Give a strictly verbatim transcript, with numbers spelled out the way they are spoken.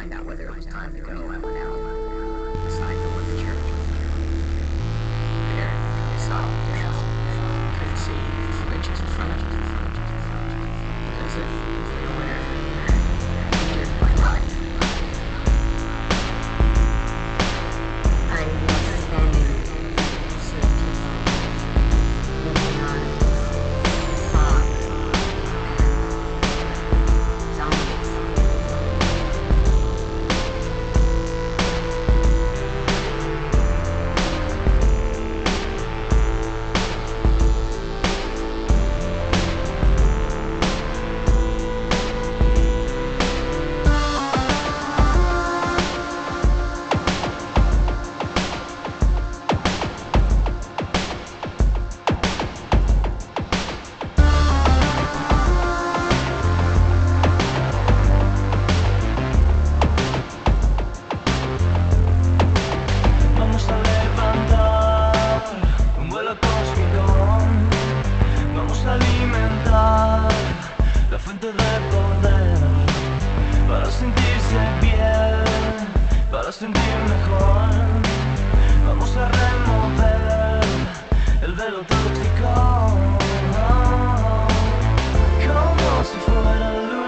find out whether it was time to go, I went out the side door of the church. There, I saw death. Couldn't see four inches in front of me. As if the winner entered my life. I was standing, searching, looking on fog and zombies. Vamos a levantar un vuelo cósmico. Vamos a alimentar la fuente de poder para sentirse bien, para sentir mejor. Vamos a remover el velo tóxico, como si fuera luz.